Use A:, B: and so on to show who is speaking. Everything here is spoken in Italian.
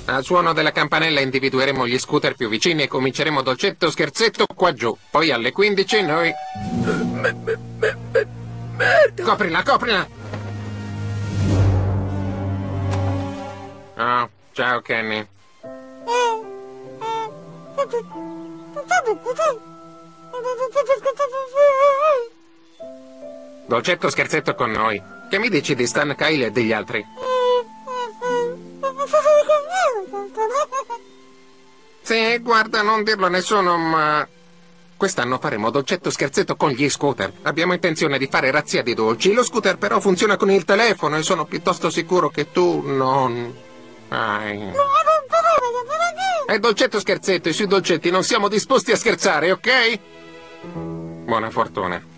A: Al suono della campanella individueremo gli scooter più vicini e cominceremo dolcetto scherzetto qua giù. Poi alle 15 noi... Coprila, coprila! Oh, ciao Kenny. Dolcetto scherzetto con noi. Che mi dici di Stan, Kyle e degli altri? Sì, guarda, non dirlo a nessuno, ma... Quest'anno faremo dolcetto scherzetto con gli scooter. Abbiamo intenzione di fare razzia di dolci. Lo scooter però funziona con il telefono e sono piuttosto sicuro che tu non... hai... È dolcetto scherzetto e sui dolcetti non siamo disposti a scherzare, ok? Buona fortuna.